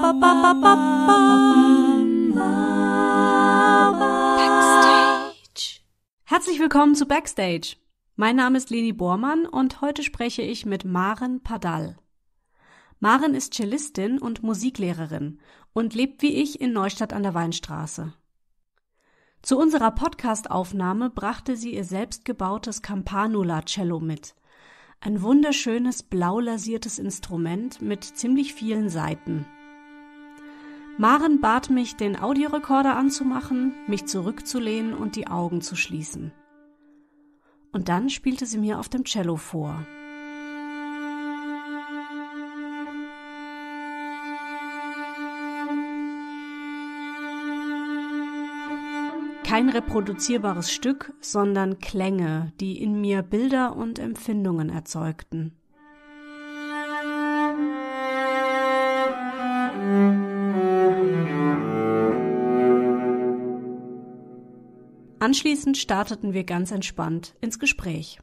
Backstage. Herzlich willkommen zu Backstage. Mein Name ist Leni Bormann und heute spreche ich mit Maren Padal. Maren ist Cellistin und Musiklehrerin und lebt wie ich in Neustadt an der Weinstraße. Zu unserer Podcast-Aufnahme brachte sie ihr selbstgebautes Campanula-Cello mit. Ein wunderschönes, blau lasiertes Instrument mit ziemlich vielen Saiten. Maren bat mich, den Audiorekorder anzumachen, mich zurückzulehnen und die Augen zu schließen. Und dann spielte sie mir auf dem Cello vor. Kein reproduzierbares Stück, sondern Klänge, die in mir Bilder und Empfindungen erzeugten. Anschließend starteten wir ganz entspannt ins Gespräch.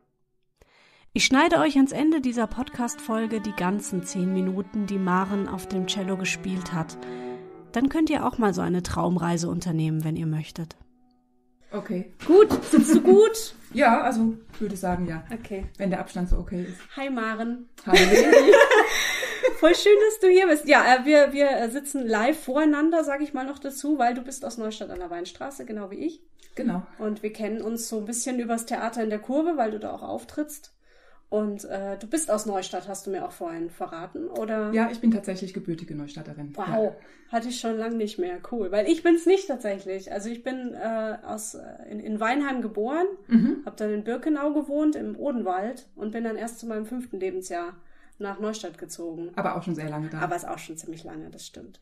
Ich schneide euch ans Ende dieser Podcast-Folge die ganzen 10 Minuten, die Maren auf dem Cello gespielt hat. Dann könnt ihr auch mal so eine Traumreise unternehmen, wenn ihr möchtet. Okay. Gut, sitzt du gut? Ja, also würde sagen ja. Okay. Wenn der Abstand so okay ist. Hi Maren. Hallo. Voll schön, dass du hier bist. Ja, wir sitzen live voreinander, sage ich mal noch dazu, weil du bist aus Neustadt an der Weinstraße, genau wie ich. Genau. Und wir kennen uns so ein bisschen übers Theater in der Kurve, weil du da auch auftrittst. Und du bist aus Neustadt, hast du mir auch vorhin verraten, oder? Ja, ich bin tatsächlich gebürtige Neustatterin. Wow, ja. Hatte ich schon lange nicht mehr. Cool, weil ich bin's nicht tatsächlich. Also ich bin in Weinheim geboren, habe dann in Birkenau gewohnt, im Odenwald und bin dann erst zu meinem 5. Lebensjahr nach Neustadt gezogen. Aber auch schon sehr lange da. Aber ist auch schon ziemlich lange, das stimmt.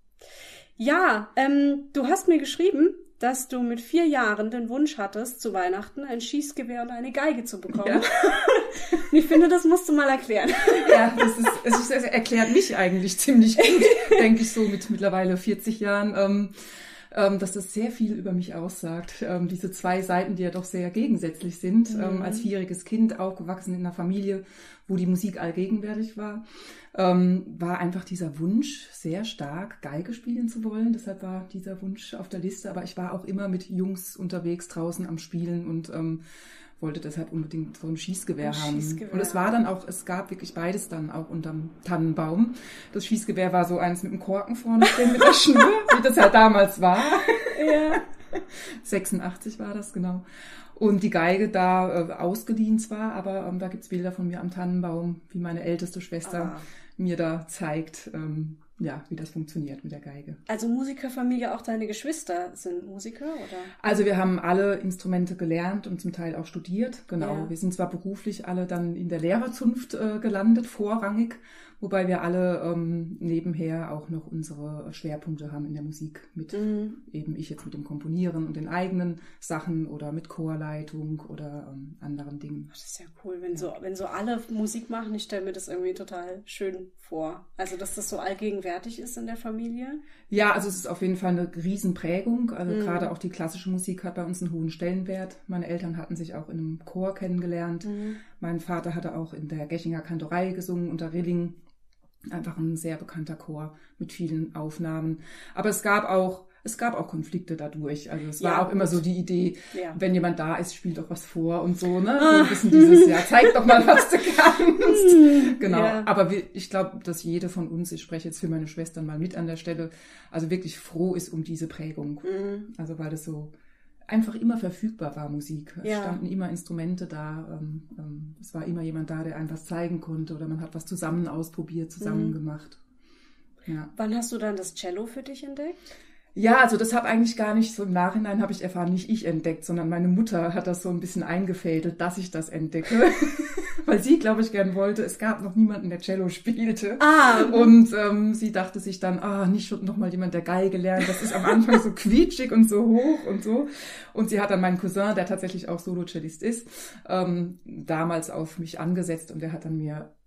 Ja, du hast mir geschrieben, dass du mit 4 Jahren den Wunsch hattest, zu Weihnachten ein Schießgewehr und eine Geige zu bekommen. Ja. Ich finde, das musst du mal erklären. Ja, das erklärt mich eigentlich ziemlich gut, denke ich so mit mittlerweile 40 Jahren, dass das sehr viel über mich aussagt. Diese 2 Seiten, die ja doch sehr gegensätzlich sind. Als 4-jähriges Kind aufgewachsen in einer Familie, wo die Musik allgegenwärtig war, war einfach dieser Wunsch sehr stark, Geige spielen zu wollen. Deshalb war dieser Wunsch auf der Liste. Aber ich war auch immer mit Jungs unterwegs draußen am Spielen und wollte deshalb unbedingt so ein Schießgewehr haben. Und es war dann auch, es gab wirklich beides dann auch unterm Tannenbaum. Das Schießgewehr war so eins mit dem Korken vorne drin, mit der Schnur, wie das ja damals war. Ja. 86 war das, genau. Und die Geige da ausgeliehen zwar, aber da gibt's Bilder von mir am Tannenbaum, wie meine älteste Schwester mir da zeigt, wie das funktioniert mit der Geige. Also Musikerfamilie, auch deine Geschwister sind Musiker, oder? Also wir haben alle Instrumente gelernt und zum Teil auch studiert, genau. Ja. Wir sind zwar beruflich alle dann in der Lehrerzunft gelandet, vorrangig, wobei wir alle nebenher auch noch unsere Schwerpunkte haben in der Musik mit eben ich jetzt mit dem Komponieren und den eigenen Sachen oder mit Chorleitung oder anderen Dingen. Das ist ja cool, wenn so alle Musik machen. Ich stelle mir das irgendwie total schön vor. Also dass das so allgegenwärtig ist in der Familie. Ja, also es ist auf jeden Fall eine Riesenprägung. Also gerade auch die klassische Musik hat bei uns einen hohen Stellenwert. Meine Eltern hatten sich auch in einem Chor kennengelernt. Mein Vater hatte auch in der Gechinger Kantorei gesungen unter Rilling. Einfach ein sehr bekannter Chor mit vielen Aufnahmen. Aber es gab auch Konflikte dadurch. Also es war auch immer so die Idee, wenn jemand da ist, spielt doch was vor und so, ne? So ein bisschen dieses, zeig doch mal, was du kannst. Genau. Ja. Aber ich glaube, dass jede von uns, ich spreche jetzt für meine Schwestern mal mit an der Stelle, also wirklich froh ist um diese Prägung. Also weil das so einfach immer verfügbar war, Musik. Es standen immer Instrumente da. Es war immer jemand da, der einem was zeigen konnte oder man hat was zusammen ausprobiert, zusammen gemacht. Ja. Wann hast du dann das Cello für dich entdeckt? Ja, also das habe eigentlich gar nicht so im Nachhinein habe ich erfahren, nicht ich entdeckt, sondern meine Mutter hat das so ein bisschen eingefädelt, dass ich das entdecke. Weil sie, glaube ich, gern wollte, es gab noch niemanden, der Cello spielte. Und sie dachte sich dann, nicht schon noch mal jemand, der Geige lernt. Das ist am Anfang so quietschig und so hoch und so. Und sie hat dann meinen Cousin, der tatsächlich auch Solo-Cellist ist, damals auf mich angesetzt und der hat dann mir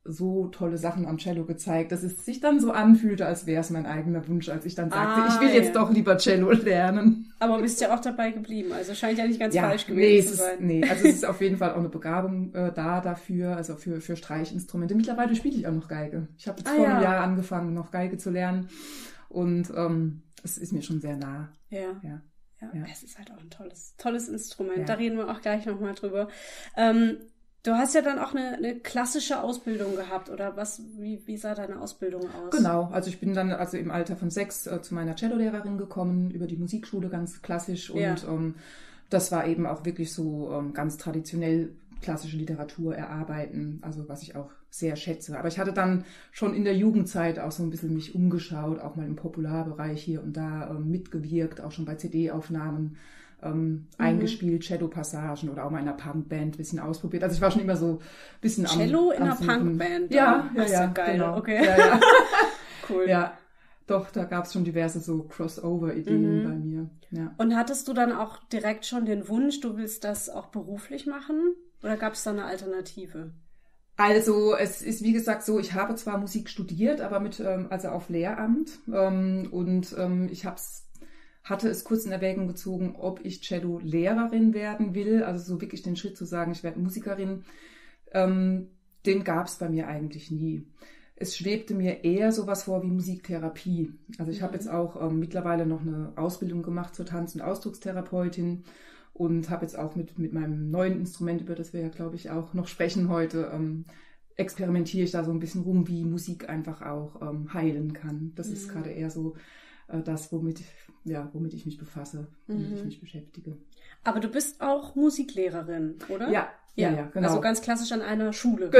so tolle Sachen am Cello gezeigt, dass es sich dann so anfühlte, als wäre es mein eigener Wunsch, als ich dann sagte, ich will jetzt doch lieber Cello lernen. Aber bist ja auch dabei geblieben, also scheint ja nicht ganz falsch gewesen zu sein. Also es ist auf jeden Fall auch eine Begabung dafür, also für Streichinstrumente. Mittlerweile spiele ich auch noch Geige. Ich habe jetzt vor einem Jahr angefangen, noch Geige zu lernen und es ist mir schon sehr nah. Ja, es ist halt auch ein tolles Instrument. Ja. Da reden wir auch gleich nochmal drüber. Du hast ja dann auch eine klassische Ausbildung gehabt, oder was? Wie sah deine Ausbildung aus? Genau, also ich bin dann im Alter von 6 zu meiner Cellolehrerin gekommen, über die Musikschule, ganz klassisch. Und das war eben auch wirklich so ganz traditionell klassische Literatur erarbeiten, also was ich auch sehr schätze. Aber ich hatte dann schon in der Jugendzeit auch so ein bisschen mich umgeschaut, auch mal im Popularbereich hier und da mitgewirkt, auch schon bei CD-Aufnahmen. Eingespielt, Cello-Passagen oder auch mal in einer Punkband ein bisschen ausprobiert. Also ich war schon immer so ein bisschen Cello in einer Punkband? Ja, geil, genau. Okay. Ja. Cool. Ja, doch, da gab es schon diverse so Crossover-Ideen bei mir. Ja. Und hattest du dann auch direkt schon den Wunsch, du willst das auch beruflich machen? Oder gab es da eine Alternative? Also es ist wie gesagt so, ich habe zwar Musik studiert, aber also auf Lehramt ich hatte es kurz in Erwägung gezogen, ob ich Cello-Lehrerin werden will, also so wirklich den Schritt zu sagen, ich werde Musikerin, den gab es bei mir eigentlich nie. Es schwebte mir eher sowas vor wie Musiktherapie. Also ich habe jetzt auch mittlerweile noch eine Ausbildung gemacht zur Tanz- und Ausdruckstherapeutin und habe jetzt auch mit meinem neuen Instrument, über das wir ja, glaube ich, auch noch sprechen heute, experimentiere ich da so ein bisschen rum, wie Musik einfach auch heilen kann. Das ist gerade eher so das, womit ich mich befasse, womit ich mich beschäftige. Aber du bist auch Musiklehrerin, oder? Ja, genau. Also ganz klassisch an einer Schule.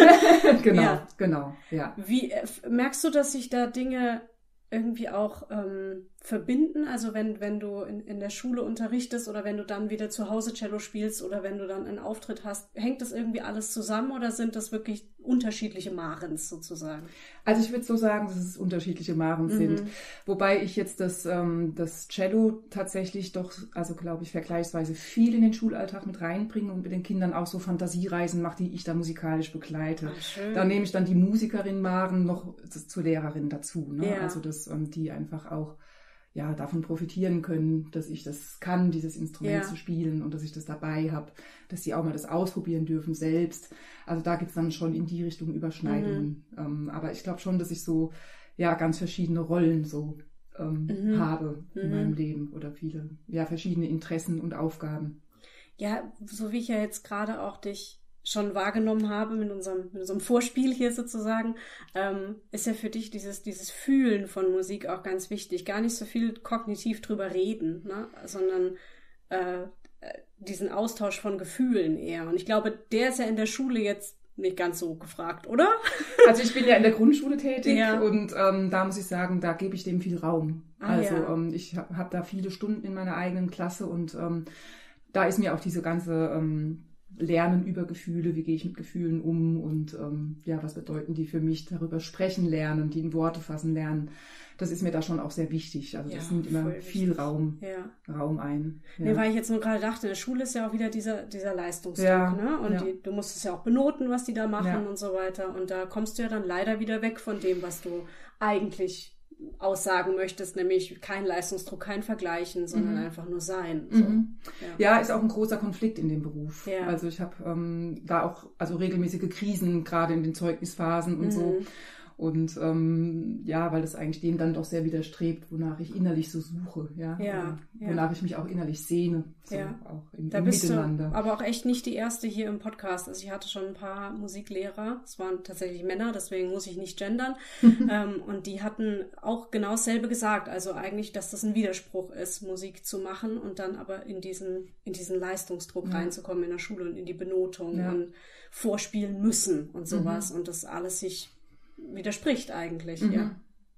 Genau, ja. Wie merkst du, dass sich da Dinge irgendwie auch verbinden? Also wenn du in der Schule unterrichtest oder wenn du dann wieder zu Hause Cello spielst oder wenn du dann einen Auftritt hast, hängt das irgendwie alles zusammen oder sind das wirklich unterschiedliche Marens sozusagen? Also ich würde so sagen, dass es unterschiedliche Marens sind. Wobei ich jetzt das Cello tatsächlich doch, also glaube ich, vergleichsweise viel in den Schulalltag mit reinbringe und mit den Kindern auch so Fantasiereisen mache, die ich da musikalisch begleite. Da nehme ich dann die Musikerin Maren noch zur Lehrerin dazu. Ne? Ja. Also dass die einfach auch davon profitieren können, dass ich das kann, dieses Instrument zu spielen und dass ich das dabei habe, dass sie auch mal das ausprobieren dürfen selbst. Also da gibt es dann schon in die Richtung Überschneidungen. Aber ich glaube schon, dass ich so ganz verschiedene Rollen so habe in meinem Leben oder viele verschiedene Interessen und Aufgaben. Ja, so wie ich ja jetzt gerade auch dich schon wahrgenommen habe mit unserem Vorspiel hier sozusagen, ist ja für dich dieses Fühlen von Musik auch ganz wichtig. Gar nicht so viel kognitiv drüber reden, ne? Sondern diesen Austausch von Gefühlen eher. Und ich glaube, der ist ja in der Schule jetzt nicht ganz so gefragt, oder? Also ich bin ja in der Grundschule tätig und da muss ich sagen, da gebe ich dem viel Raum. Ich habe da viele Stunden in meiner eigenen Klasse und da ist mir auch diese ganze Lernen über Gefühle, wie gehe ich mit Gefühlen um und was bedeuten die für mich, darüber sprechen lernen, die in Worte fassen lernen. Das ist mir da schon auch sehr wichtig. Also das nimmt immer viel Raum ein. Ja. Nee, weil ich jetzt nur gerade dachte, in der Schule ist ja auch wieder dieser Leistungsdruck, ne? Und du musst es ja auch benoten, was die da machen und so weiter. Und da kommst du ja dann leider wieder weg von dem, was du eigentlich aussagen möchtest, nämlich kein Leistungsdruck, kein Vergleichen, sondern einfach nur sein. So. Ja, ist auch ein großer Konflikt in dem Beruf. Ja. Also ich habe da auch regelmäßige Krisen, gerade in den Zeugnisphasen und so. Und weil das eigentlich dem dann doch sehr widerstrebt, wonach ich innerlich so suche, wonach ich mich auch innerlich sehne, so auch im Miteinander. Du aber auch echt nicht die erste hier im Podcast. Also ich hatte schon ein paar Musiklehrer, es waren tatsächlich Männer, deswegen muss ich nicht gendern, und die hatten auch genau dasselbe gesagt, also eigentlich, dass das ein Widerspruch ist, Musik zu machen und dann aber in diesen Leistungsdruck reinzukommen in der Schule und in die Benotung und vorspielen müssen und sowas und das alles sich widerspricht eigentlich, ja.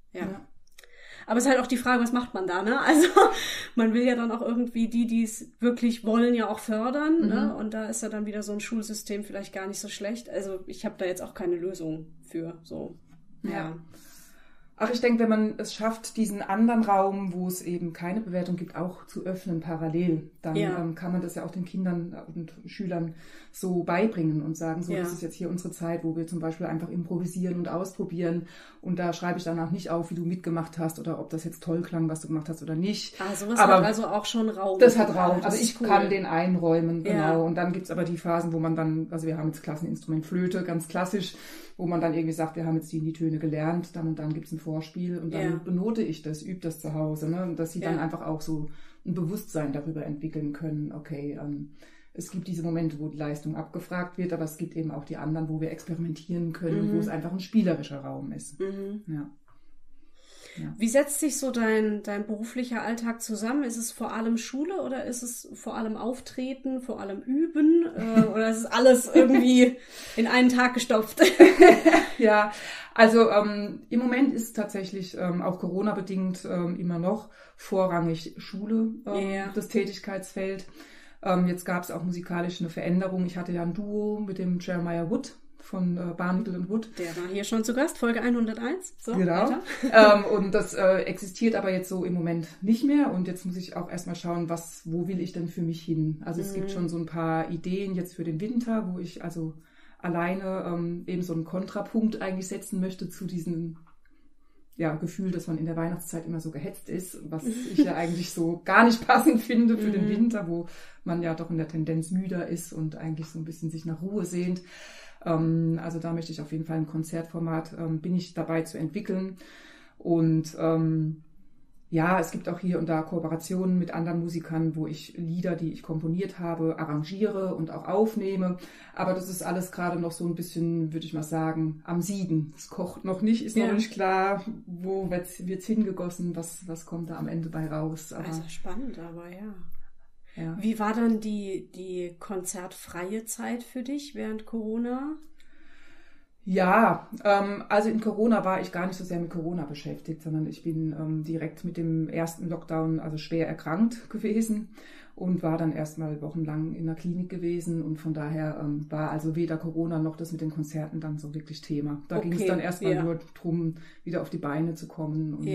Aber es ist halt auch die Frage, was macht man da, ne? Also man will ja dann auch irgendwie die es wirklich wollen, ja auch fördern, ne? Und da ist ja dann wieder so ein Schulsystem vielleicht gar nicht so schlecht. Also ich habe da jetzt auch keine Lösung für, so. Ja. Ach, ich denke, wenn man es schafft, diesen anderen Raum, wo es eben keine Bewertung gibt, auch zu öffnen parallel, dann kann man das ja auch den Kindern und Schülern so beibringen und sagen, so, das ist jetzt hier unsere Zeit, wo wir zum Beispiel einfach improvisieren und ausprobieren. Und da schreibe ich danach nicht auf, wie du mitgemacht hast oder ob das jetzt toll klang, was du gemacht hast oder nicht. Ah, sowas hat also auch schon Raum. Das hat Raum. Also ich kann den einräumen, genau. Ja. Und dann gibt's aber die Phasen, wo man dann, also wir haben jetzt Klasseninstrument Flöte, ganz klassisch, wo man dann irgendwie sagt, wir haben jetzt die Töne gelernt, dann und dann gibt's ein Vorspiel und dann benote ich das, übe das zu Hause, ne? Und dass sie dann einfach auch so ein Bewusstsein darüber entwickeln können, okay, es gibt diese Momente, wo die Leistung abgefragt wird, aber es gibt eben auch die anderen, wo wir experimentieren können, wo es einfach ein spielerischer Raum ist. Ja. Wie setzt sich so dein beruflicher Alltag zusammen? Ist es vor allem Schule oder ist es vor allem Auftreten, vor allem Üben oder ist es alles irgendwie in einen Tag gestopft? Ja, also im Moment ist tatsächlich auch Corona-bedingt immer noch vorrangig Schule das Tätigkeitsfeld. Jetzt gab es auch musikalisch eine Veränderung. Ich hatte ja ein Duo mit dem Jeremiah Wood von Barnacle & Wood. Der war hier schon zu Gast, Folge 101. So, genau. Und das existiert aber jetzt so im Moment nicht mehr. Und jetzt muss ich auch erstmal schauen, wo will ich denn für mich hin? Also es gibt schon so ein paar Ideen jetzt für den Winter, wo ich also alleine eben so einen Kontrapunkt eigentlich setzen möchte zu diesem Gefühl, dass man in der Weihnachtszeit immer so gehetzt ist, was ich ja eigentlich so gar nicht passend finde für den Winter, wo man ja doch in der Tendenz müder ist und eigentlich so ein bisschen sich nach Ruhe sehnt. Also da möchte ich auf jeden Fall ein Konzertformat, bin ich dabei zu entwickeln. Und es gibt auch hier und da Kooperationen mit anderen Musikern, wo ich Lieder, die ich komponiert habe, arrangiere und auch aufnehme. Aber das ist alles gerade noch so ein bisschen, würde ich mal sagen, am Sieden. Es kocht noch nicht, ist noch nicht klar, wo wird's hingegossen, was kommt da am Ende bei raus. Aber also spannend, aber ja. Wie war dann die konzertfreie Zeit für dich während Corona? Ja, also in Corona war ich gar nicht so sehr mit Corona beschäftigt, sondern ich bin direkt mit dem ersten Lockdown also schwer erkrankt gewesen und war dann erstmal wochenlang in der Klinik gewesen und von daher war also weder Corona noch das mit den Konzerten dann so wirklich Thema. Da ging es dann erstmal nur drum, wieder auf die Beine zu kommen und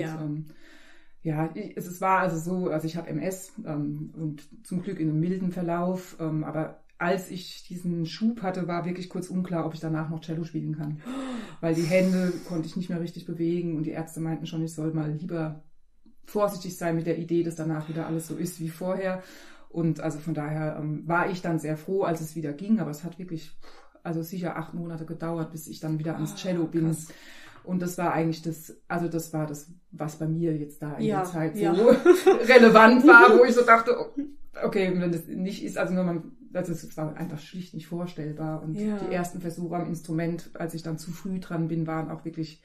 es war also so, also ich habe MS und zum Glück in einem milden Verlauf, aber als ich diesen Schub hatte, war wirklich kurz unklar, ob ich danach noch Cello spielen kann. Weil die Hände konnte ich nicht mehr richtig bewegen und die Ärzte meinten schon, ich soll mal lieber vorsichtig sein mit der Idee, dass danach wieder alles so ist wie vorher. Und also von daher war ich dann sehr froh, als es wieder ging, aber es hat wirklich sicher 8 Monate gedauert, bis ich dann wieder ans Cello bin. Krass. Und das war eigentlich das, was bei mir jetzt da in der Zeit so relevant war, wo ich so dachte, okay, wenn das nicht ist, es war einfach schlicht nicht vorstellbar. Und die ersten Versuche am Instrument, als ich dann zu früh dran bin, waren auch wirklich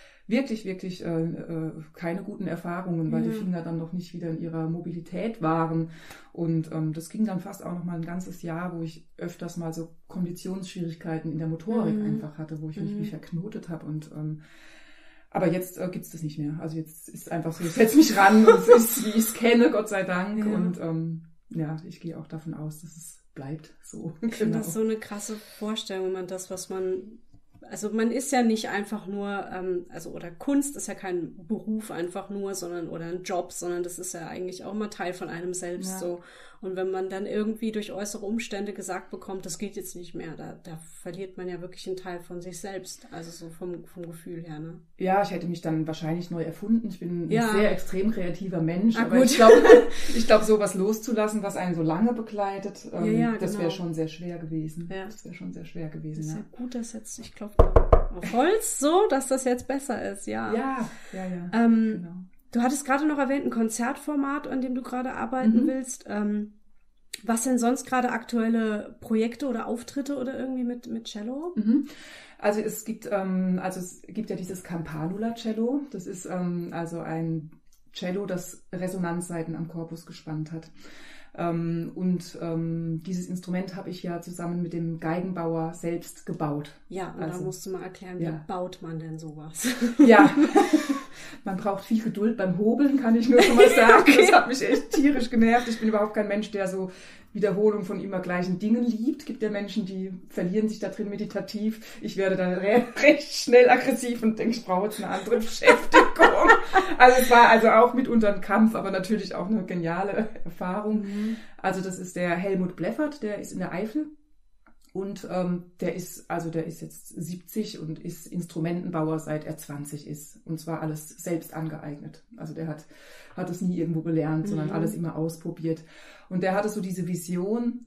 keine guten Erfahrungen, weil die Finger dann noch nicht wieder in ihrer Mobilität waren. Und das ging dann fast auch noch mal ein ganzes Jahr, wo ich öfters mal so Konditionsschwierigkeiten in der Motorik einfach hatte, wo ich mich wie verknotet habe. Und aber jetzt gibt's das nicht mehr. Also jetzt ist einfach so, ich setze mich ran und es ist, wie ich es kenne, Gott sei Dank. Ja. Und ich gehe auch davon aus, dass es bleibt so. Ich finde das so eine krasse Vorstellung, wenn man das, was man... Also man ist ja nicht einfach nur, oder Kunst ist ja kein Beruf einfach nur, oder ein Job, sondern das ist ja eigentlich auch immer Teil von einem selbst so. Und wenn man dann irgendwie durch äußere Umstände gesagt bekommt, das geht jetzt nicht mehr, da verliert man ja wirklich einen Teil von sich selbst, also so vom Gefühl her, ne? Ja, ich hätte mich dann wahrscheinlich neu erfunden. Ich bin ein sehr extrem kreativer Mensch, aber gut. ich glaube, sowas loszulassen, was einen so lange begleitet, das wäre schon sehr schwer gewesen. Ja. Das wäre schon sehr schwer gewesen, Das ist ja gut, dass jetzt, ich klopfe auf Holz, so, dass das jetzt besser ist, Ja. Genau. Du hattest gerade noch erwähnt, ein Konzertformat, an dem du gerade arbeiten willst. Was sind sonst gerade aktuelle Projekte oder Auftritte oder irgendwie mit Cello? Also es gibt ja dieses Campanula-Cello. Das ist also ein Cello, das Resonanzsaiten am Korpus gespannt hat. Dieses Instrument habe ich ja zusammen mit dem Geigenbauer selbst gebaut. Ja, und da musst du mal erklären, wie baut man denn sowas? Ja, man braucht viel Geduld beim Hobeln, kann ich nur schon mal sagen. Okay. Das hat mich echt tierisch genervt. Ich bin überhaupt kein Mensch, der so Wiederholung von immer gleichen Dingen liebt. Es gibt ja Menschen, die verlieren sich da drin meditativ. Ich werde dann recht schnell aggressiv und denke, ich brauche jetzt eine andere Beschäftigung. Publikum. Also es war also auch mitunter ein Kampf, aber natürlich auch eine geniale Erfahrung. Also das ist der Helmut Bleffert, der ist in der Eifel. Und der ist jetzt 70 und ist Instrumentenbauer, seit er 20 ist. Und zwar alles selbst angeeignet. Also der hat es nie irgendwo gelernt, sondern alles immer ausprobiert. Und der hatte so diese Vision,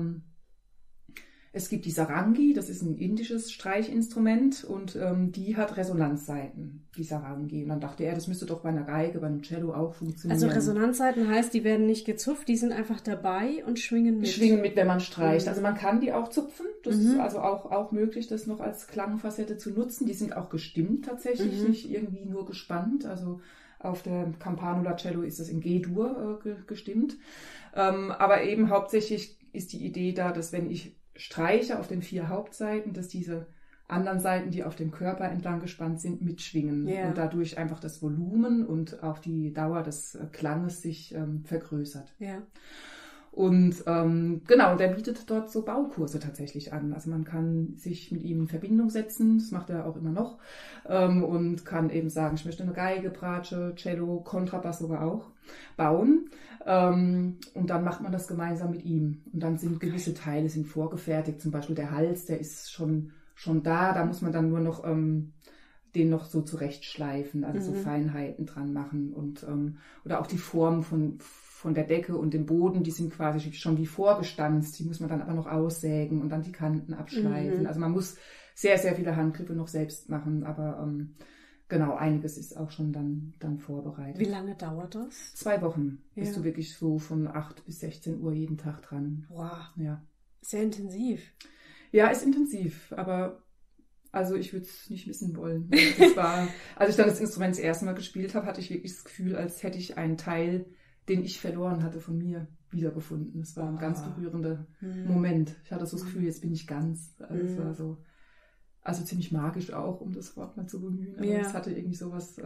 es gibt die Sarangi, das ist ein indisches Streichinstrument und die hat Resonanzsaiten, die Sarangi. Und dann dachte er, das müsste doch bei einer Geige, bei einem Cello auch funktionieren. Also Resonanzsaiten heißt, die werden nicht gezupft, die sind einfach dabei und schwingen mit. Schwingen mit, wenn man streicht. Also man kann die auch zupfen. Das ist also auch möglich, das noch als Klangfacette zu nutzen. Die sind auch gestimmt tatsächlich, nicht irgendwie nur gespannt. Also auf der Campanula Cello ist das in G-Dur gestimmt. Aber eben hauptsächlich ist die Idee da, dass wenn ich streiche auf den 4 Hauptseiten, dass diese anderen Seiten, die auf dem Körper entlang gespannt sind, mitschwingen und dadurch einfach das Volumen und auch die Dauer des Klanges sich vergrößert. Ja. Und genau, der bietet dort so Baukurse tatsächlich an. Also man kann sich mit ihm in Verbindung setzen, das macht er auch immer noch, und kann eben sagen, ich möchte eine Geige, Bratsche, Cello, Kontrabass sogar auch bauen. Und dann macht man das gemeinsam mit ihm. Und dann sind gewisse Teile sind vorgefertigt, zum Beispiel der Hals, der ist schon da muss man dann nur noch den noch so zurechtschleifen, also so Feinheiten dran machen und oder auch die Form von der Decke und dem Boden, die sind quasi schon wie vorgestanzt, die muss man dann aber noch aussägen und dann die Kanten abschleifen. Also man muss sehr, sehr viele Handgriffe noch selbst machen, aber genau, einiges ist auch schon dann vorbereitet. Wie lange dauert das? 2 Wochen bist du wirklich so von 8 bis 16 Uhr jeden Tag dran. Wow, ja. Sehr intensiv. Ja, ist intensiv, aber also ich würde es nicht missen wollen. Als ich dann das Instrument das erste Mal gespielt habe, hatte ich wirklich das Gefühl, als hätte ich einen Teil, den ich verloren hatte, von mir wiedergefunden. Es war ein ganz berührender Moment. Ich hatte so das Gefühl, jetzt bin ich ganz. Also es war so, also ziemlich magisch auch, um das Wort mal zu bemühen. Aber es hatte irgendwie sowas,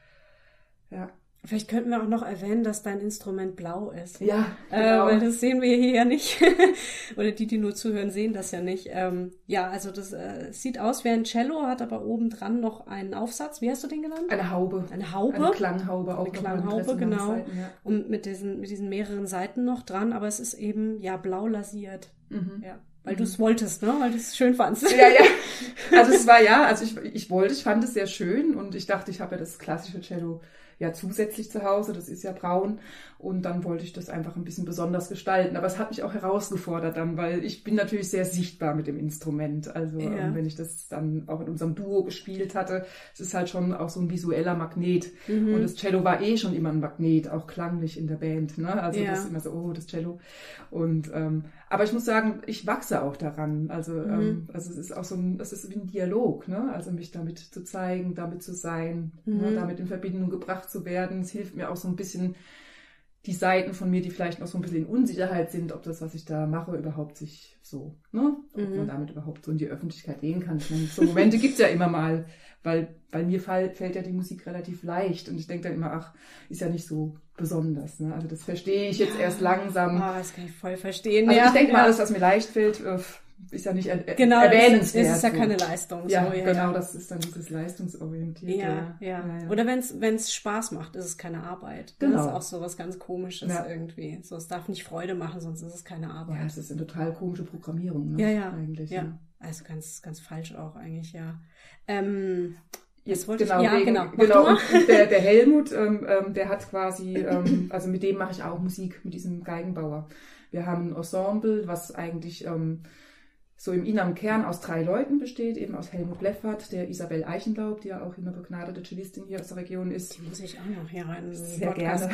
ja. Vielleicht könnten wir auch noch erwähnen, dass dein Instrument blau ist. Ja, genau. Weil das sehen wir hier ja nicht. Oder die nur zuhören, sehen das ja nicht. Ja, also das sieht aus wie ein Cello, hat aber obendran noch einen Aufsatz. Wie hast du den genannt? Eine Haube. Eine Haube? Eine Klanghaube auch. Eine Klanghaube, genau. Ja. Und mit diesen mehreren Seiten noch dran. Aber es ist eben, ja, blau lasiert. Ja. Weil du es wolltest, ne? Weil du es schön fandst. Ja. Also es war ich fand es sehr schön und ich dachte, ich habe ja das klassische Cello ja zusätzlich zu Hause, das ist ja braun und dann wollte ich das einfach ein bisschen besonders gestalten. Aber es hat mich auch herausgefordert dann, weil ich bin natürlich sehr sichtbar mit dem Instrument. Also wenn ich das dann auch in unserem Duo gespielt hatte, es ist halt schon auch so ein visueller Magnet. Und das Cello war schon immer ein Magnet, auch klanglich in der Band. Ne? Also das ist immer so, oh, das Cello. Und aber ich muss sagen, ich wachse auch daran. Also es ist auch es ist wie ein Dialog, ne? Also mich damit zu zeigen, damit zu sein, ne? Damit in Verbindung gebracht zu werden. Es hilft mir auch so ein bisschen, die Seiten von mir, die vielleicht noch so ein bisschen in Unsicherheit sind, ob das, was ich da mache, überhaupt sich so, ne? Ob man damit überhaupt so in die Öffentlichkeit gehen kann. Ich meine, so Momente gibt's ja immer mal, weil mir fällt ja die Musik relativ leicht und ich denke dann immer, ach, ist ja nicht so besonders, ne? Also das verstehe ich jetzt erst langsam. Das kann ich voll verstehen. Also ich denke mal, alles, was mir leicht fällt, ist ja nicht erwähnenswert. Das ist ja keine Leistung. Genau, das ist dann dieses Leistungsorientierte. Ja. Oder wenn's Spaß macht, ist es keine Arbeit. Genau. Das ist auch so was ganz Komisches irgendwie. So, es darf nicht Freude machen, sonst ist es keine Arbeit. Ja, es ist eine total komische Programmierung, ne? Eigentlich. Ja. Also ganz, ganz falsch auch eigentlich, ja. Jetzt wollte genau, ich, genau. Und der Helmut, der hat quasi, also mit dem mache ich auch Musik, mit diesem Geigenbauer. Wir haben ein Ensemble, was eigentlich so im inneren Kern aus 3 Leuten besteht, eben aus Helmut Bleffert, der Isabel Eichenlaub, die ja auch eine begnadete Cellistin hier aus der Region ist. Die muss ich auch noch hier rein. Sehr gerne.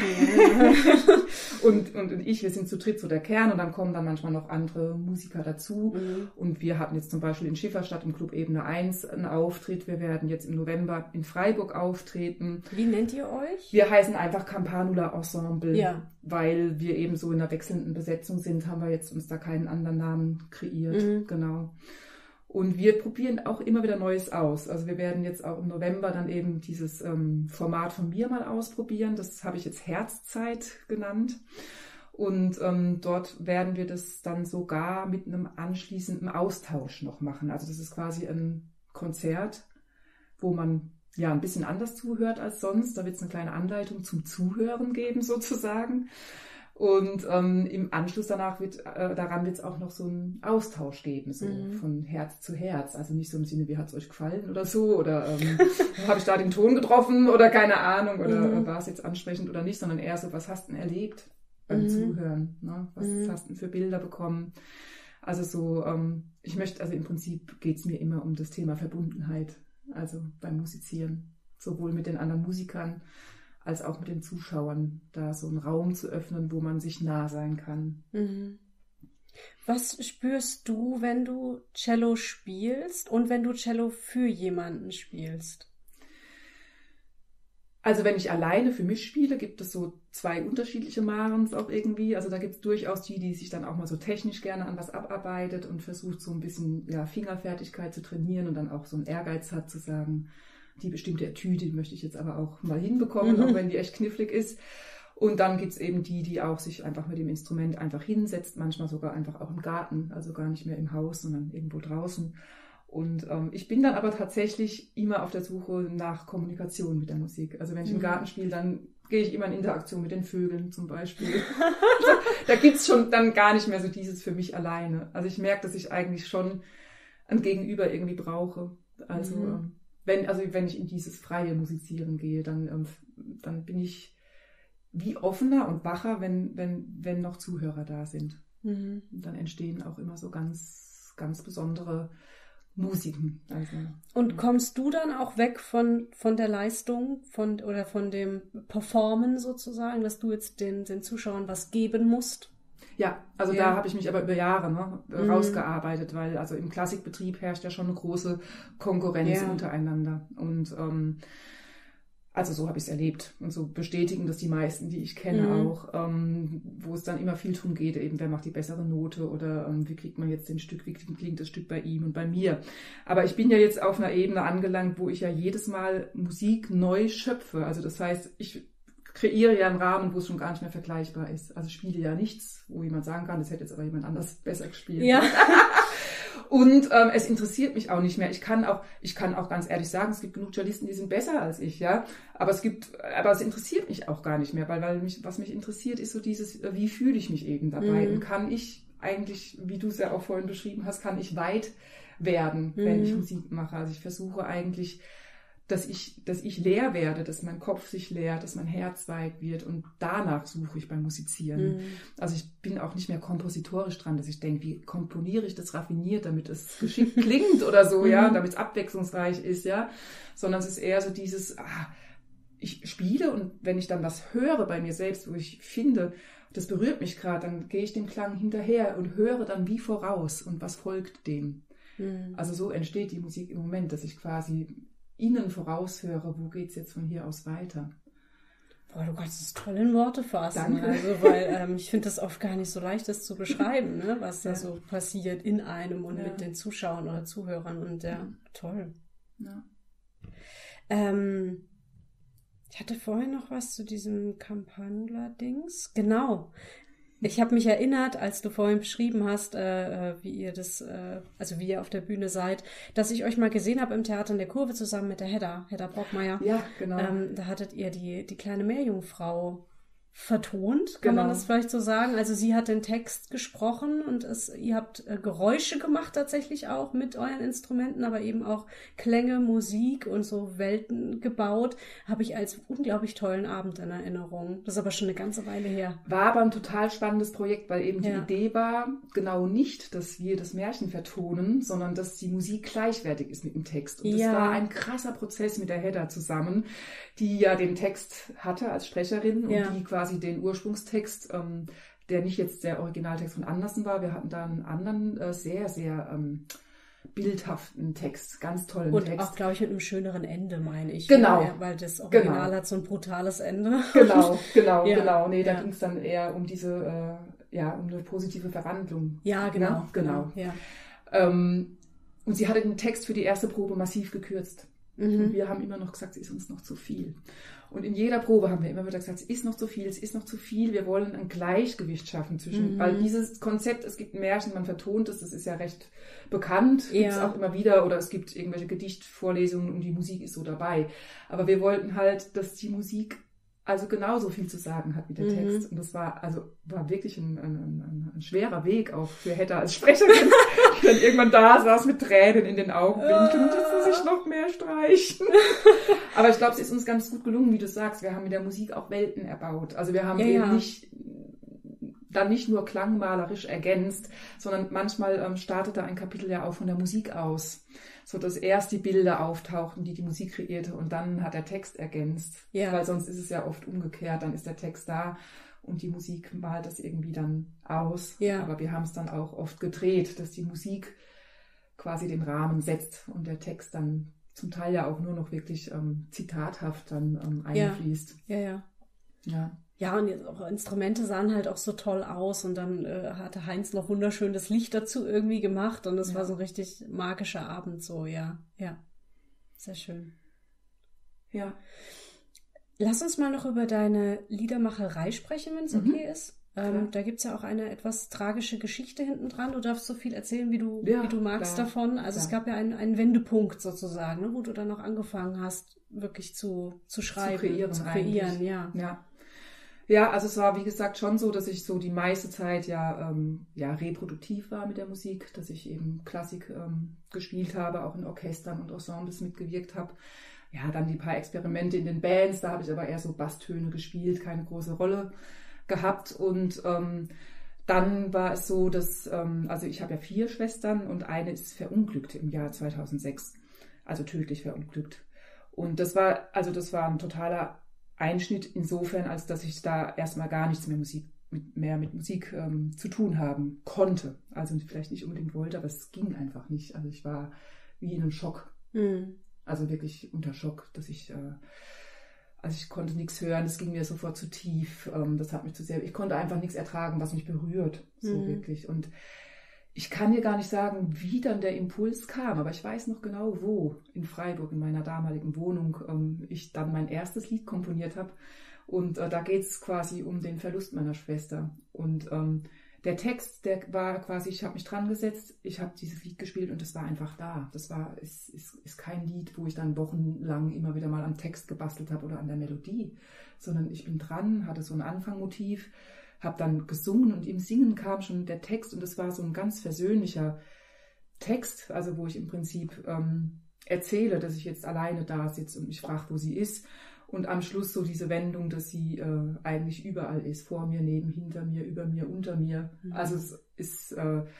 und ich, wir sind zu dritt so der Kern und dann kommen dann manchmal noch andere Musiker dazu. Und wir hatten jetzt zum Beispiel in Schifferstadt im Club Ebene 1 einen Auftritt. Wir werden jetzt im November in Freiburg auftreten. Wie nennt ihr euch? Wir heißen einfach Campanula Ensemble, weil wir eben so in einer wechselnden Besetzung sind, haben wir jetzt uns da keinen anderen Namen kreiert. Genau. Und wir probieren auch immer wieder Neues aus. Also wir werden jetzt auch im November dann eben dieses Format von mir mal ausprobieren. Das habe ich jetzt Herzzeit genannt. Und dort werden wir das dann sogar mit einem anschließenden Austausch noch machen. Also das ist quasi ein Konzert, wo man ja, ein bisschen anders zuhört als sonst. Da wird es eine kleine Anleitung zum Zuhören geben sozusagen. Und im Anschluss daran wird es auch noch so einen Austausch geben, so von Herz zu Herz. Also nicht so im Sinne, wie hat es euch gefallen oder so, oder habe ich da den Ton getroffen oder keine Ahnung, oder war es jetzt ansprechend oder nicht, sondern eher so, was hast du denn erlebt beim Zuhören? Ne? Was hast du denn für Bilder bekommen? Also so, also im Prinzip geht es mir immer um das Thema Verbundenheit, also beim Musizieren, sowohl mit den anderen Musikern als auch mit den Zuschauern, da so einen Raum zu öffnen, wo man sich nah sein kann. Was spürst du, wenn du Cello spielst und wenn du Cello für jemanden spielst? Also wenn ich alleine für mich spiele, gibt es so 2 unterschiedliche Marens auch irgendwie. Also da gibt es durchaus die sich dann auch mal so technisch gerne an was abarbeitet und versucht so ein bisschen Fingerfertigkeit zu trainieren und dann auch so einen Ehrgeiz hat zu sagen, die bestimmte Etüde, die möchte ich jetzt aber auch mal hinbekommen, auch wenn die echt knifflig ist. Und dann gibt es eben die auch sich einfach mit dem Instrument einfach hinsetzt, manchmal sogar einfach auch im Garten, also gar nicht mehr im Haus, sondern irgendwo draußen. Und ich bin dann aber tatsächlich immer auf der Suche nach Kommunikation mit der Musik. Also wenn ich im Garten spiele, dann gehe ich immer in Interaktion mit den Vögeln zum Beispiel. Da gibt es schon dann gar nicht mehr so dieses für mich alleine. Also ich merke, dass ich eigentlich schon ein Gegenüber irgendwie brauche. Also wenn ich in dieses freie Musizieren gehe, dann bin ich wie offener und wacher, wenn noch Zuhörer da sind. Und dann entstehen auch immer so ganz, ganz besondere Musiken. Also, und kommst du dann auch weg von der Leistung oder von dem Performen sozusagen, dass du jetzt den Zuschauern was geben musst? Ja, also da habe ich mich aber über Jahre rausgearbeitet, weil also im Klassikbetrieb herrscht ja schon eine große Konkurrenz untereinander. Und also so habe ich es erlebt. Und so bestätigen das die meisten, die ich kenne auch, wo es dann immer viel drum geht, eben wer macht die bessere Note oder wie kriegt man jetzt wie klingt das Stück bei ihm und bei mir. Aber ich bin ja jetzt auf einer Ebene angelangt, wo ich ja jedes Mal Musik neu schöpfe. Also das heißt, ich kreiere ja einen Rahmen, wo es schon gar nicht mehr vergleichbar ist. Also spiele ja nichts, wo jemand sagen kann, das hätte jetzt aber jemand anders besser gespielt. Ja. Und es interessiert mich auch nicht mehr. Ich kann auch ganz ehrlich sagen, es gibt genug Cellisten, die sind besser als ich, ja. Aber es interessiert mich auch gar nicht mehr, was mich interessiert, ist so dieses, wie fühle ich mich eben dabei? Und kann ich eigentlich, wie du es ja auch vorhin beschrieben hast, kann ich weit werden, wenn ich Musik mache? Also ich versuche eigentlich, dass ich leer werde, dass mein Kopf sich leert, dass mein Herz weit wird und danach suche ich beim Musizieren. Also ich bin auch nicht mehr kompositorisch dran, dass ich denke, wie komponiere ich das raffiniert, damit es geschickt klingt oder so, ja, damit es abwechslungsreich ist, ja, sondern es ist eher so dieses, ich spiele und wenn ich dann was höre bei mir selbst, wo ich finde, das berührt mich gerade, dann gehe ich dem Klang hinterher und höre dann wie voraus und was folgt dem. Also so entsteht die Musik im Moment, dass ich quasi innen voraushöre, wo geht es jetzt von hier aus weiter. Boah, du kannst es toll in Worte fassen. Danke. Also, weil ich finde das oft gar nicht so leicht, das zu beschreiben, ne? Was da so passiert in einem und mit den Zuschauern oder Zuhörern. Und toll. Ja. Ich hatte vorhin noch was zu diesem Campagna-Dings. Genau. Ich habe mich erinnert, als du vorhin beschrieben hast, wie ihr auf der Bühne seid, dass ich euch mal gesehen habe im Theater in der Kurve zusammen mit der Hedda Brockmeier. Ja, genau. Da hattet ihr die kleine Meerjungfrau vertont, kann man das vielleicht so sagen. Also sie hat den Text gesprochen und ihr habt Geräusche gemacht tatsächlich auch mit euren Instrumenten, aber eben auch Klänge, Musik und so Welten gebaut. Habe ich als unglaublich tollen Abend in Erinnerung. Das ist aber schon eine ganze Weile her. War aber ein total spannendes Projekt, weil eben die Idee war genau nicht, dass wir das Märchen vertonen, sondern dass die Musik gleichwertig ist mit dem Text. Und das war ein krasser Prozess mit der Hedda zusammen, die ja den Text hatte als Sprecherin und die quasi den Ursprungstext, der nicht jetzt der Originaltext von Andersen war. Wir hatten da einen anderen, sehr, sehr bildhaften Text, ganz tollen Text. Und auch, glaube ich, mit einem schöneren Ende, meine ich. Genau. Ja, weil das Original hat so ein brutales Ende. Genau. Nee, da ging es dann eher um diese, um eine positive Verwandlung. Ja, genau. Ja. Und sie hatte den Text für die erste Probe massiv gekürzt. Und wir haben immer noch gesagt, es ist uns noch zu viel. Und in jeder Probe haben wir immer wieder gesagt, es ist noch zu viel, es ist noch zu viel. Wir wollen ein Gleichgewicht schaffen zwischen, weil dieses Konzept, es gibt Märchen, man vertont es, das ist ja recht bekannt, gibt es auch immer wieder, oder es gibt irgendwelche Gedichtvorlesungen und die Musik ist so dabei. Aber wir wollten halt, dass die Musik also genauso viel zu sagen hat wie der Text. Und das war wirklich ein schwerer Weg auch für Hedda als Sprecherin, die dann irgendwann da saß mit Tränen in den Augenwinkeln und jetzt muss ich noch mehr streichen. Aber ich glaube, es ist uns ganz gut gelungen, wie du sagst. Wir haben mit der Musik auch Welten erbaut. Also wir haben eben nicht nur klangmalerisch ergänzt, sondern manchmal startete ein Kapitel ja auch von der Musik aus, so dass erst die Bilder auftauchten, die Musik kreierte, und dann hat der Text ergänzt. Ja. Weil sonst ist es ja oft umgekehrt, dann ist der Text da und die Musik malt das irgendwie dann aus. Ja. Aber wir haben es dann auch oft gedreht, dass die Musik quasi den Rahmen setzt und der Text dann zum Teil ja auch nur noch wirklich zitathaft dann einfließt. Ja. Ja, und jetzt auch Instrumente sahen halt auch so toll aus und dann hatte Heinz noch wunderschön das Licht dazu irgendwie gemacht und es war so ein richtig magischer Abend so, ja. Sehr schön. Ja. Lass uns mal noch über deine Liedermacherei sprechen, wenn es okay ist. Da gibt's ja auch eine etwas tragische Geschichte hinten dran. Du darfst so viel erzählen, wie du magst davon. Also es gab ja einen Wendepunkt sozusagen, ne, wo du dann auch angefangen hast, wirklich zu schreiben, zu kreieren. Ja, also es war, wie gesagt, schon so, dass ich so die meiste Zeit reproduktiv war mit der Musik, dass ich eben Klassik gespielt habe, auch in Orchestern und Ensembles mitgewirkt habe. Ja, dann die paar Experimente in den Bands, da habe ich aber eher so Basstöne gespielt, keine große Rolle gehabt. Und dann war es so, dass, also ich habe ja 4 Schwestern und eine ist verunglückt im Jahr 2006, also tödlich verunglückt. Und das war ein totaler Einschnitt insofern, als dass ich da erstmal gar nichts mehr mit Musik zu tun haben konnte. Also vielleicht nicht unbedingt wollte, aber es ging einfach nicht. Also ich war wie in einem Schock. Also wirklich unter Schock, dass ich konnte nichts hören, es ging mir sofort zu tief. Das hat mich zu sehr, ich konnte einfach nichts ertragen, was mich berührt. So wirklich. Und ich kann dir gar nicht sagen, wie dann der Impuls kam, aber ich weiß noch genau, wo in Freiburg, in meiner damaligen Wohnung, ich dann mein erstes Lied komponiert habe. Und da geht es quasi um den Verlust meiner Schwester. Und der Text, der war quasi, ich habe mich dran gesetzt, ich habe dieses Lied gespielt und das war einfach da. Das ist kein Lied, wo ich dann wochenlang immer wieder mal am Text gebastelt habe oder an der Melodie, sondern ich bin dran, hatte so ein Anfangmotiv, habe dann gesungen und im Singen kam schon der Text und es war so ein ganz versöhnlicher Text, also wo ich im Prinzip erzähle, dass ich jetzt alleine da sitze und mich frage, wo sie ist, und am Schluss so diese Wendung, dass sie eigentlich überall ist, vor mir, neben, hinter mir, über mir, unter mir. Also es ist,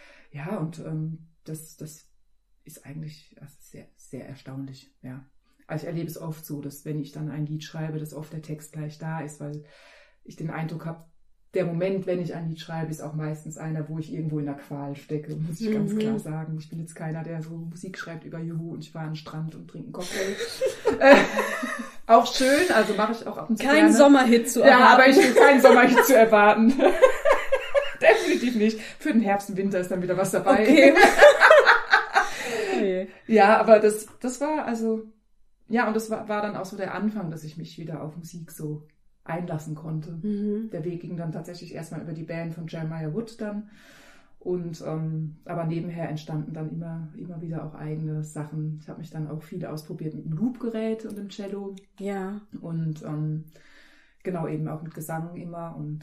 das ist eigentlich sehr, sehr erstaunlich, ja. Also ich erlebe es oft so, dass wenn ich dann ein Lied schreibe, dass oft der Text gleich da ist, weil ich den Eindruck habe, der Moment, wenn ich ein Lied schreibe, ist auch meistens einer, wo ich irgendwo in der Qual stecke, muss ich ganz klar sagen. Ich bin jetzt keiner, der so Musik schreibt über Juhu und ich fahre an den Strand und trinke einen Cocktail. Auch schön, also mache ich auch ab und zu Kein Sommerhit zu erwarten. Ja, aber ich will keinen Sommerhit zu erwarten. Definitiv nicht. Für den Herbst und Winter ist dann wieder was dabei. Okay. Ja, aber das war also, ja, und das war dann auch so der Anfang, dass ich mich wieder auf Musik so einlassen konnte. Der Weg ging dann tatsächlich erstmal über die Band von Jeremiah Wood dann. Und aber nebenher entstanden dann immer wieder auch eigene Sachen. Ich habe mich dann auch viel ausprobiert mit dem Loopgerät und dem Cello. Ja. Und genau, eben auch mit Gesang immer. Und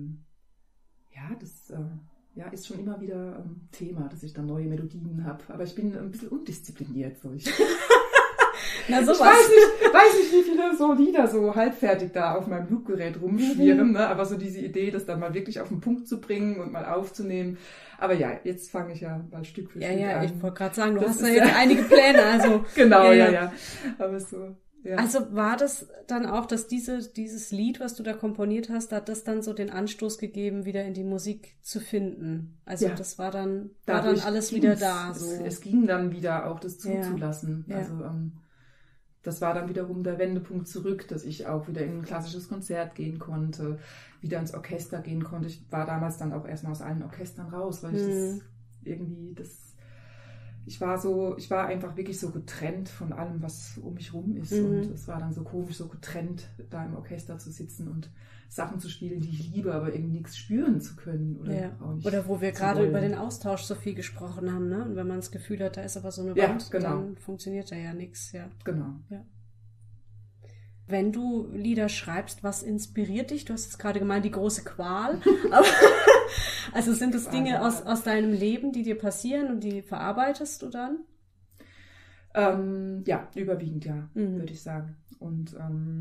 das ist schon immer wieder Thema, dass ich dann neue Melodien habe. Aber ich bin ein bisschen undiszipliniert. So. Na, sowas. Ich weiß nicht, wie viele so Lieder so halbfertig da auf meinem Loopgerät rumschwirren, ne? Aber so diese Idee, das dann mal wirklich auf den Punkt zu bringen und mal aufzunehmen. Aber ja, jetzt fange ich ja mal Stück für Stück an. Ja, ich wollte gerade sagen, du hast ja jetzt einige Pläne. Also genau, ja. Aber so, ja. Also war das dann auch, dass dieses Lied, was du da komponiert hast, hat das dann so den Anstoß gegeben, wieder in die Musik zu finden? Also das war dann alles wieder da. So. Es ging dann wieder auch, das zuzulassen. Ja. Also das war dann wiederum der Wendepunkt zurück, dass ich auch wieder in ein klassisches Konzert gehen konnte, wieder ins Orchester gehen konnte. Ich war damals dann auch erstmal aus allen Orchestern raus, weil ich das irgendwie, ich war einfach wirklich so getrennt von allem, was um mich rum ist. Und es war dann so komisch, so getrennt, da im Orchester zu sitzen und Sachen zu spielen, die ich liebe, aber irgendwie nichts spüren zu können. Oder wo wir gerade über den Austausch so viel gesprochen haben, ne? Und wenn man das Gefühl hat, da ist aber so eine Wand, dann funktioniert da ja nichts. Ja. Genau. Ja. Wenn du Lieder schreibst, was inspiriert dich? Du hast jetzt gerade gemeint, die große Qual. Aber, also sind das Dinge aus deinem Leben, die dir passieren und die verarbeitest du dann? Ja, überwiegend ja, würde ich sagen. Und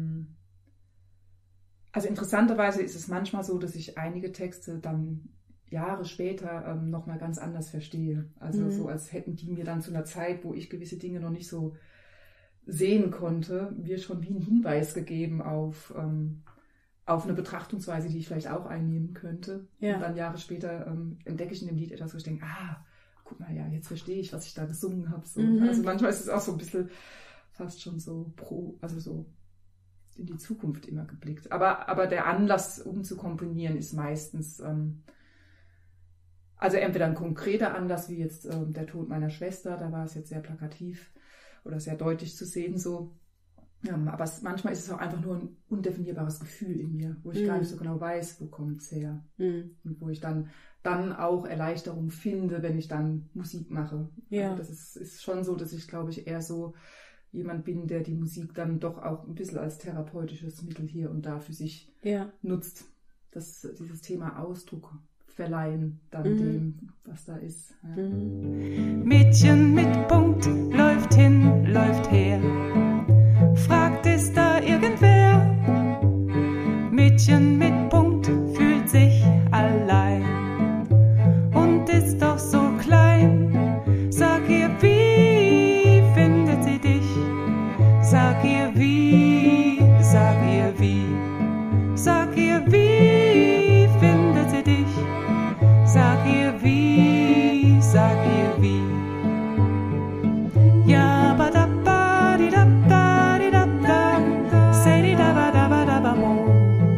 also interessanterweise ist es manchmal so, dass ich einige Texte dann Jahre später nochmal ganz anders verstehe. Also so, als hätten die mir dann zu einer Zeit, wo ich gewisse Dinge noch nicht so sehen konnte, mir schon wie einen Hinweis gegeben auf eine Betrachtungsweise, die ich vielleicht auch einnehmen könnte. Ja. Und dann Jahre später entdecke ich in dem Lied etwas, wo ich denke, guck mal, ja, jetzt verstehe ich, was ich da gesungen habe. So. Also manchmal ist es auch so ein bisschen fast schon so so in die Zukunft immer geblickt. Aber der Anlass, um zu komponieren, ist meistens also entweder ein konkreter Anlass, wie jetzt der Tod meiner Schwester, da war es jetzt sehr plakativ oder sehr deutlich zu sehen so. Aber manchmal ist es auch einfach nur ein undefinierbares Gefühl in mir, wo ich gar nicht so genau weiß, wo kommt es her. Und wo ich dann auch Erleichterung finde, wenn ich dann Musik mache. Ja. Also das ist schon so, dass ich, glaube ich, eher so jemand bin, der die Musik dann doch auch ein bisschen als therapeutisches Mittel hier und da für sich nutzt. Dieses Thema Ausdruck verleihen dann dem, was da ist. Ja. Mädchen mit Punkt läuft hin, läuft her. Fragt, ist da irgendwer? Mädchen mit Punkt fühlt sich allein und ist doch so klein. Sag ihr, wie findet sie dich? Sag ihr, wie, sag ihr, wie, sag ihr, wie findet sie dich? Sag ihr, wie, sag ihr, wie. Ja, ba da ba di da da di da da, say di da ba mo.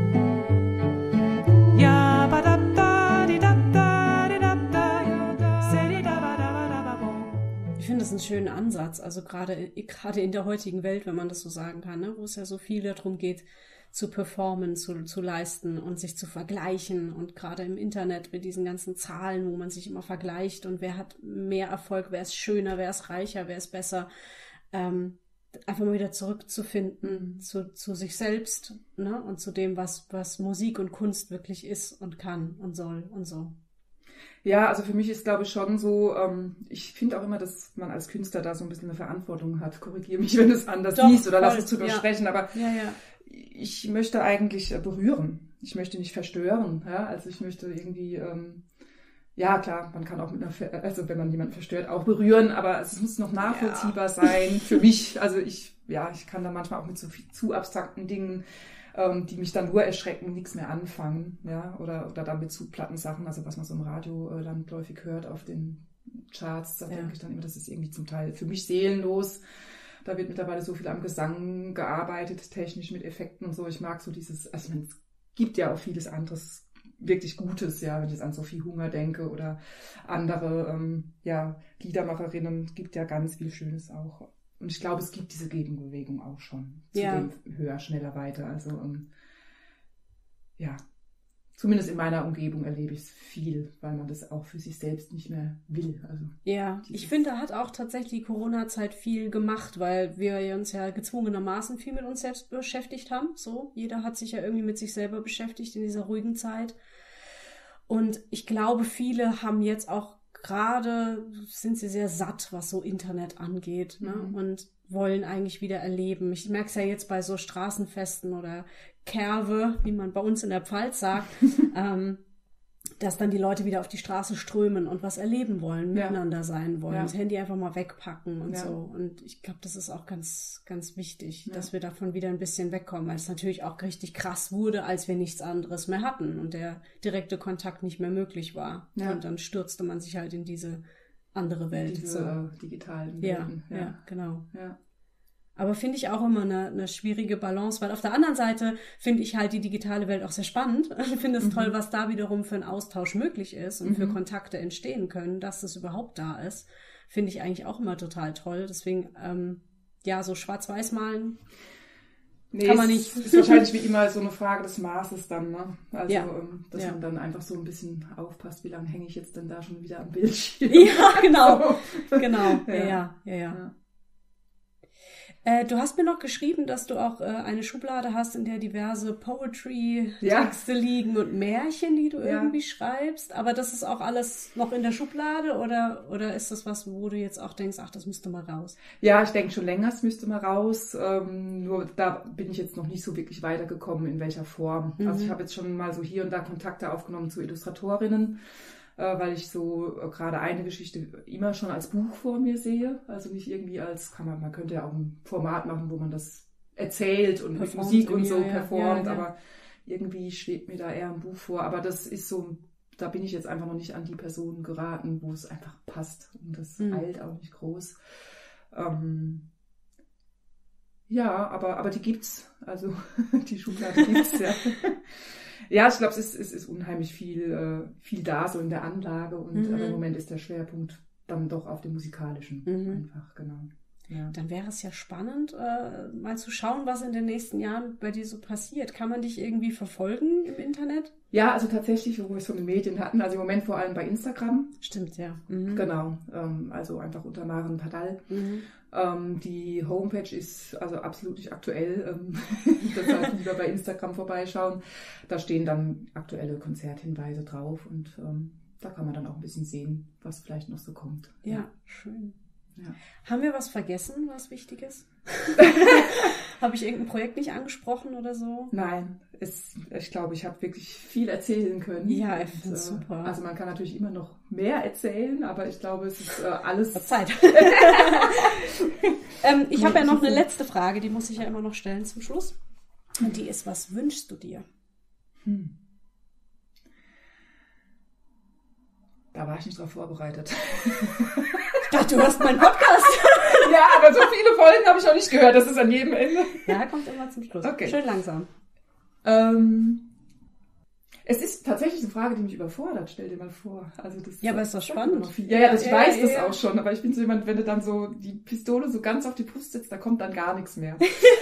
Ja, ba da ba di da di da da, say di da ba mo. Ich finde das einen schönen Ansatz, also gerade in der heutigen Welt, wenn man das so sagen kann, ne, wo es ja so viel darum geht, zu performen, zu leisten und sich zu vergleichen, und gerade im Internet mit diesen ganzen Zahlen, wo man sich immer vergleicht und wer hat mehr Erfolg, wer ist schöner, wer ist reicher, wer ist besser, einfach mal wieder zurückzufinden zu sich selbst, ne, und zu dem, was Musik und Kunst wirklich ist und kann und soll und so. Ja, also für mich ist, glaube ich, schon so, ich finde auch immer, dass man als Künstler da so ein bisschen eine Verantwortung hat. Korrigiere mich, wenn du es anders siehst oder lass es zu besprechen, aber ich möchte eigentlich berühren. Ich möchte nicht verstören. Ja? Also ich möchte irgendwie, ja klar, man kann auch also wenn man jemanden verstört, auch berühren, aber es muss noch nachvollziehbar sein für mich. Also ich kann da manchmal auch mit so viel zu abstrakten Dingen, die mich dann nur erschrecken, nichts mehr anfangen, ja, oder dann mit zu platten Sachen, also was man so im Radio landläufig hört auf den Charts, da denke ich dann immer, das ist irgendwie zum Teil für mich seelenlos. Da wird mittlerweile so viel am Gesang gearbeitet, technisch mit Effekten und so. Ich mag so dieses, also es gibt ja auch vieles anderes wirklich Gutes, ja, wenn ich jetzt an Sophie Hunger denke oder andere, Liedermacherinnen, gibt ja ganz viel Schönes auch. Und ich glaube, es gibt diese Gegenbewegung auch schon zu dem höher, schneller, weiter. Also zumindest in meiner Umgebung erlebe ich es viel, weil man das auch für sich selbst nicht mehr will. Also ich finde, da hat auch tatsächlich die Corona-Zeit viel gemacht, weil wir uns ja gezwungenermaßen viel mit uns selbst beschäftigt haben. So, jeder hat sich ja irgendwie mit sich selber beschäftigt in dieser ruhigen Zeit. Und ich glaube, viele haben jetzt auch gerade, sind sie sehr satt, was so Internet angeht, ne? Und wollen eigentlich wieder erleben. Ich merke es ja jetzt bei so Straßenfesten oder Kerwe, wie man bei uns in der Pfalz sagt, dass dann die Leute wieder auf die Straße strömen und was erleben wollen, miteinander sein wollen, das Handy einfach mal wegpacken und so. Und ich glaube, das ist auch ganz, ganz wichtig, dass wir davon wieder ein bisschen wegkommen, weil es natürlich auch richtig krass wurde, als wir nichts anderes mehr hatten und der direkte Kontakt nicht mehr möglich war. Ja. Und dann stürzte man sich halt in diese andere Welt. Diese digitalen Welten. Ja, genau. Ja. Aber finde ich auch immer eine schwierige Balance, weil auf der anderen Seite finde ich halt die digitale Welt auch sehr spannend. Ich finde es toll, was da wiederum für einen Austausch möglich ist und für Kontakte entstehen können, dass das überhaupt da ist. Finde ich eigentlich auch immer total toll. Deswegen, so schwarz-weiß malen kann man nicht. Ist wahrscheinlich wie immer so eine Frage des Maßes dann, ne? Also, dass man dann einfach so ein bisschen aufpasst, wie lange hänge ich jetzt denn da schon wieder am Bildschirm. Ja, genau. Genau. Ja. Du hast mir noch geschrieben, dass du auch eine Schublade hast, in der diverse Poetry-Texte liegen und Märchen, die du irgendwie schreibst. Aber das ist auch alles noch in der Schublade oder ist das was, wo du jetzt auch denkst, ach, das müsste mal raus? Ja, ich denke schon länger, es müsste mal raus. Nur da bin ich jetzt noch nicht so wirklich weitergekommen, in welcher Form. Also ich habe jetzt schon mal so hier und da Kontakte aufgenommen zu Illustratorinnen, weil ich so gerade eine Geschichte immer schon als Buch vor mir sehe. Also nicht irgendwie man könnte ja auch ein Format machen, wo man das erzählt und mit Musik und so performt, aber irgendwie schwebt mir da eher ein Buch vor. Aber das ist so, da bin ich jetzt einfach noch nicht an die Person geraten, wo es einfach passt und das eilt auch nicht groß. Aber die gibt's. Also die Schublade gibt's, ja. Ja, ich glaube, es ist unheimlich viel da, so in der Anlage. Und aber im Moment ist der Schwerpunkt dann doch auf dem Musikalischen. Einfach, genau. Ja. Dann wäre es ja spannend, mal zu schauen, was in den nächsten Jahren bei dir so passiert. Kann man dich irgendwie verfolgen im Internet? Ja, also tatsächlich, wo wir es von den Medien hatten, also im Moment vor allem bei Instagram. Stimmt, ja. Genau, also einfach unter Maren Padal. Die Homepage ist also absolut nicht aktuell. Deshalb lieber bei Instagram vorbeischauen. Da stehen dann aktuelle Konzerthinweise drauf und da kann man dann auch ein bisschen sehen, was vielleicht noch so kommt. Ja, schön. Ja. Haben wir was vergessen, was wichtig ist? Habe ich irgendein Projekt nicht angesprochen oder so? Nein, ich glaube, ich habe wirklich viel erzählen können. Ja, ich finde es super. Also man kann natürlich immer noch mehr erzählen, aber ich glaube, es ist alles... Zeit. Ich habe ja noch eine letzte Frage, die muss ich ja immer noch stellen zum Schluss. Und die ist, was wünschst du dir? Da war ich nicht drauf vorbereitet. Ich dachte, du hörst meinen Podcast. Ja, aber so viele Folgen habe ich noch nicht gehört. Das ist an jedem Ende. Ja, kommt immer zum Schluss. Okay. Schön langsam. Es ist tatsächlich eine Frage, die mich überfordert. Stell dir mal vor. Also das aber ist doch spannend. Ich weiß das auch schon. Aber ich bin so jemand, wenn du dann so die Pistole so ganz auf die Brust setzt, da kommt dann gar nichts mehr.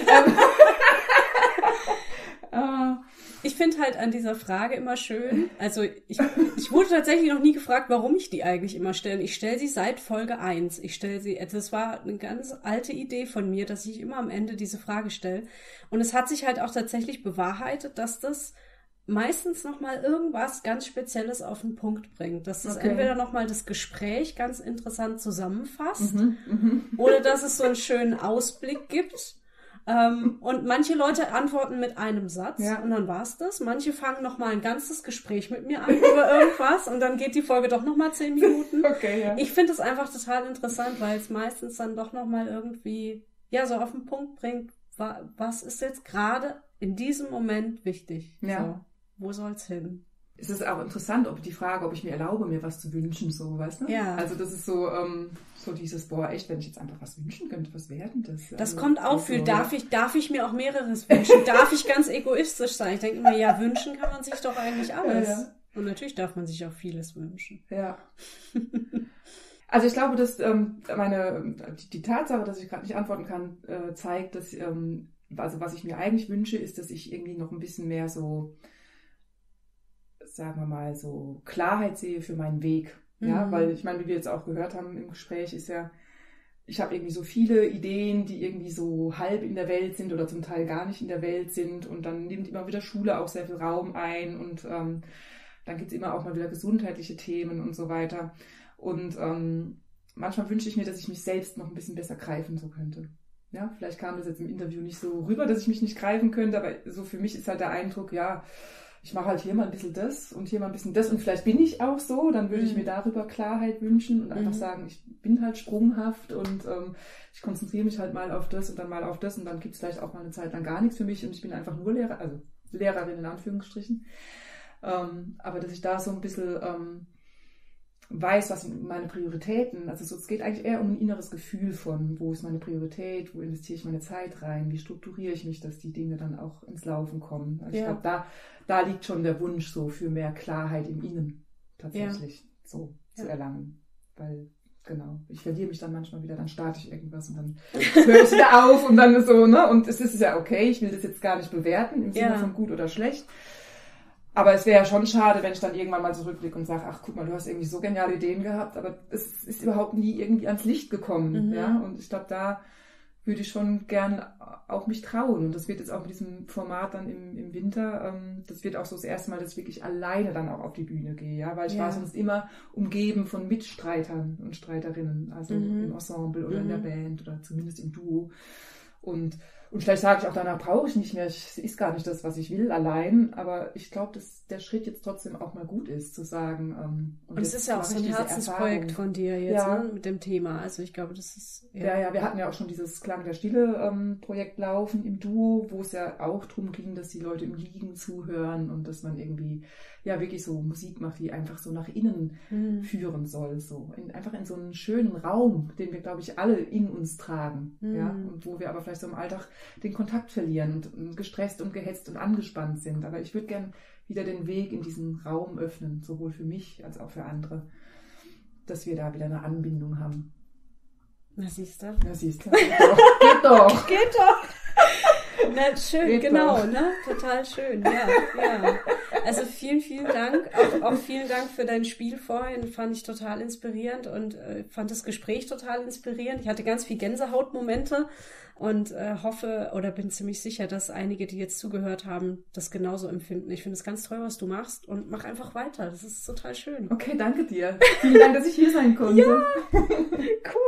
Ich finde halt an dieser Frage immer schön, also ich wurde tatsächlich noch nie gefragt, warum ich die eigentlich immer stelle. Ich stelle sie seit Folge 1. Das war eine ganz alte Idee von mir, dass ich immer am Ende diese Frage stelle. Und es hat sich halt auch tatsächlich bewahrheitet, dass das meistens nochmal irgendwas ganz Spezielles auf den Punkt bringt. Dass es entweder nochmal das Gespräch ganz interessant zusammenfasst oder dass es so einen schönen Ausblick gibt. Und manche Leute antworten mit einem Satz und dann war's das. Manche fangen nochmal ein ganzes Gespräch mit mir an über irgendwas und dann geht die Folge doch nochmal 10 Minuten. Ich finde es einfach total interessant, weil es meistens dann doch nochmal irgendwie so auf den Punkt bringt, was ist jetzt gerade in diesem Moment wichtig? Ja. So, wo soll's hin? Es ist auch interessant, ob ich mir erlaube, mir was zu wünschen, so, weißt du? Ja. Also das ist so, so dieses, echt, wenn ich jetzt einfach was wünschen könnte, was wäre denn das? Das also, kommt auch für, so, darf ich mir auch mehreres wünschen? Darf ich ganz egoistisch sein? Ich denke immer, wünschen kann man sich doch eigentlich alles. Ja. Und natürlich darf man sich auch vieles wünschen. Ja. Also ich glaube, dass die Tatsache, dass ich gerade nicht antworten kann, zeigt, dass, also was ich mir eigentlich wünsche, ist, dass ich irgendwie noch ein bisschen mehr so, sagen wir mal, so Klarheit sehe für meinen Weg. Ja, weil ich meine, wie wir jetzt auch gehört haben im Gespräch, ist ja, ich habe irgendwie so viele Ideen, die irgendwie so halb in der Welt sind oder zum Teil gar nicht in der Welt sind und dann nimmt immer wieder Schule auch sehr viel Raum ein und dann gibt es immer auch mal wieder gesundheitliche Themen und so weiter. Und manchmal wünsche ich mir, dass ich mich selbst noch ein bisschen besser greifen so könnte. Ja, vielleicht kam das jetzt im Interview nicht so rüber, dass ich mich nicht greifen könnte, aber so für mich ist halt der Eindruck, ich mache halt hier mal ein bisschen das und hier mal ein bisschen das und vielleicht bin ich auch so, dann würde ich mir darüber Klarheit wünschen und einfach sagen, ich bin halt sprunghaft und ich konzentriere mich halt mal auf das und dann mal auf das und dann gibt es vielleicht auch mal eine Zeit lang gar nichts für mich und ich bin einfach nur Lehrerin in Anführungsstrichen. Aber dass ich da so ein bisschen weiß, was sind meine Prioritäten, also so, es geht eigentlich eher um ein inneres Gefühl von, wo ist meine Priorität, wo investiere ich meine Zeit rein, wie strukturiere ich mich, dass die Dinge dann auch ins Laufen kommen. Also ich glaube, da liegt schon der Wunsch so für mehr Klarheit im Innen tatsächlich so zu erlangen, weil genau, ich verliere mich dann manchmal wieder, dann starte ich irgendwas und dann höre ich wieder auf und dann ist so, ne, und es ist ja okay, ich will das jetzt gar nicht bewerten im Sinne von gut oder schlecht. Aber es wäre ja schon schade, wenn ich dann irgendwann mal zurückblicke und sage, ach guck mal, du hast irgendwie so geniale Ideen gehabt, aber es ist überhaupt nie irgendwie ans Licht gekommen. Ja? Und ich glaube, da würde ich schon gern auch mich trauen. Und das wird jetzt auch mit diesem Format dann im Winter, das wird auch so das erste Mal, dass ich wirklich alleine dann auch auf die Bühne gehe. Ja? Weil ich war sonst immer umgeben von Mitstreitern und Streiterinnen, also im Ensemble oder in der Band oder zumindest im Duo. Und vielleicht sage ich auch, danach brauche ich nicht mehr, es ist gar nicht das, was ich will, allein. Aber ich glaube, dass der Schritt jetzt trotzdem auch mal gut ist, zu sagen. Und es ist ja auch so ein Herzensprojekt von dir jetzt, ne, mit dem Thema. Also ich glaube, das ist... Ja, wir hatten ja auch schon dieses Klang der Stille Projekt laufen im Duo, wo es ja auch darum ging, dass die Leute im Liegen zuhören und dass man irgendwie wirklich so Musik macht, die einfach so nach innen führen soll. So einfach in so einen schönen Raum, den wir, glaube ich, alle in uns tragen. Ja? Und wo wir aber vielleicht so im Alltag den Kontakt verlieren und gestresst und gehetzt und angespannt sind. Aber ich würde gern wieder den Weg in diesen Raum öffnen, sowohl für mich als auch für andere, dass wir da wieder eine Anbindung haben. Na, siehst du? Geht doch. Geht doch. Na, schön, geht genau, doch. Ne? Total schön, ja. Also vielen, vielen Dank. Auch vielen Dank für dein Spiel vorhin. Fand ich total inspirierend und fand das Gespräch total inspirierend. Ich hatte ganz viel Gänsehautmomente und hoffe oder bin ziemlich sicher, dass einige, die jetzt zugehört haben, das genauso empfinden. Ich finde es ganz toll, was du machst und mach einfach weiter. Das ist total schön. Okay, danke dir. Vielen Dank, dass ich hier sein konnte. Ja, cool.